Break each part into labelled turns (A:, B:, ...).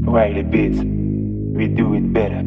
A: Wiley Beats, we do it better.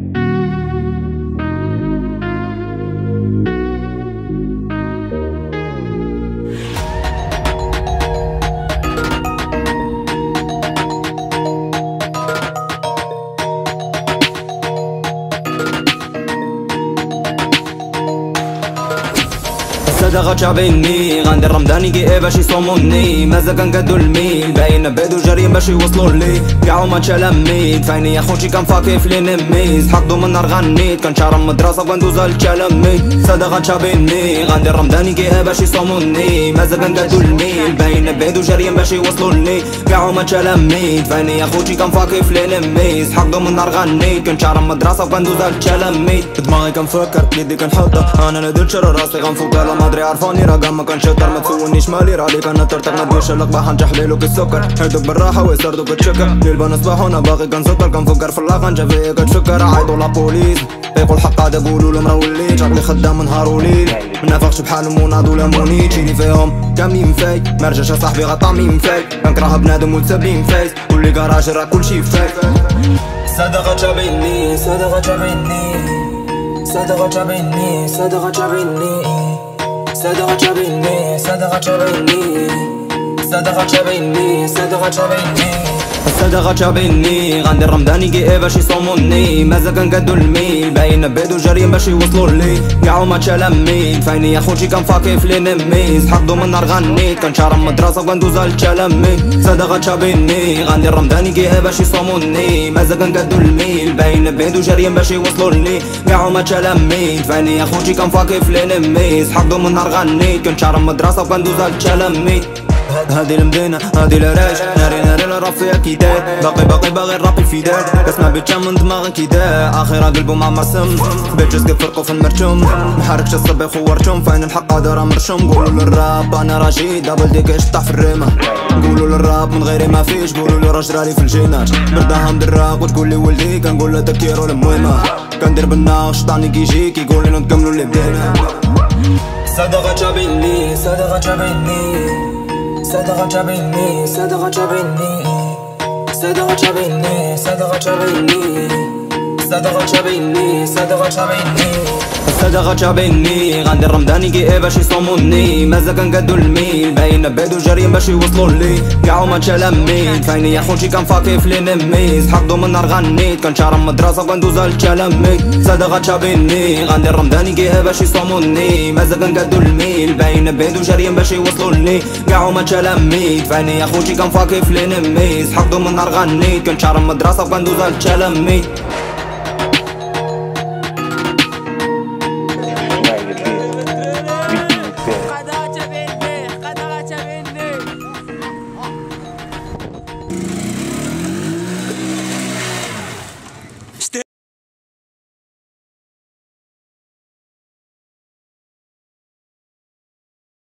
B: صدقة شعبيني غندير رمضاني كي باش يصوموني مازال كنقادو الميل باين بادو جاريين باش يوصلوا لي كاع ما تشلميت فايني يا خوتي كنفاكي في لينيميز حقدو من نار غنيت كنشارم مدرسة وكندوز للتلاميذ صدقة شعبيني غندير رمضاني كي باش يصوموني مازال كنقادو الميل باين بادو جاريين باش يوصلوا لي كاع ما تشلميت فايني يا خوتي كنفاكي في لينيميز حقدو من نار غنيت كنشارم مدرسة وكندوز للتلاميذ دماغي كنفكر يدي كنحطها انا لا درت شر راسي غنفوت على مدري عرفوني رقم ما كنشطر ما تسولنيش مالي رالي كنطرطق ما ديرش القباح نجح ليلو كالسكر هردوك بالراحة ويسردو كتشكر ليل نصبح وانا باغي كنسكر كنفكر في اللاقة نجا فيا كتفكر عيطو لابوليس فيقول الحق هذا قولولو مراوليت عقلي خدام نهار وليل منافقش بحالهم وناضو لاموني تشيلي فيهم كاملين فايك مرجعش اصاحبي غطامين فايك كنكره بنادم وتسابين فايس كل كراج راه كلشي فايك صدقة جابيني صدقة جابيني صدقة جابيني صدقة جابيني صدقة جابيني صدقة جابيني صدقة جابيني صدقة جابيني صدقة جابيني غندير رمضاني كي باش يصوموني مازال كنقادو الميل باين بادو جاريين باش يوصلوا لي كاع ما تشلميت فايني يا خوتي كنفاكي في لينيميز حقدو من نار غنيت كنشارم مدرسة وكندوز للتلاميذ صدقة جابيني غندير رمضاني كي باش يصوموني مازال كنقادو الميل باين بادو جاريين باش يوصلوا لي كاع ما تشلميت فايني يا خوتي كنفاكي في لينيميز حقدو من نار غنيت كنشارم مدرسة وكندوز للتلاميذ هادي المدينة هادي العراش ناري الراب فيها كيدات باقي الراب في دار كسمع بيتشا من دماغي كيدات اخيرا قلبو معمر سم بيتشز كيفرقو في المرشم محركش الصبي خوارتهم فاين الحق هذا راه مرشم قولو للراب انا رشيد دابل ديك يشطح في الريمة قولو للراب من غيري ما فيش قولو لي راجل رالي في الجينات برداها مدراك وتقولي ولدي كنقول له تكيرو المهمة كندير بالنار شطاني كيجي كيقولي نكملو اللي بدينا صدقة جابيني صدقة جابيني صدقة جابيني صدقة جابيني صدقة جابيني صدقة جابيني صدقة جابيني صدقة جابيني صدقة جابيني غندير رمضاني كي باش يصوموني مازال كنقادو الميل باين بادو جاريين باش يوصلوا لي كاع ما تشلميت فايني يا خوتي كنفاكي في لينيميز حقدو من نار غنيت كنشارم مدرسة وكندوز للتلاميذ صدقة جابيني غندير رمضاني كي باش يصوموني مازال كنقادو الميل باين بادو جاريين باش يوصلوا لي كاع ما تشلميت فايني يا خوتي كنفاكي في لينيميز حقدو من نار غنيت كنشارم مدرسة وكندوز للتلاميذ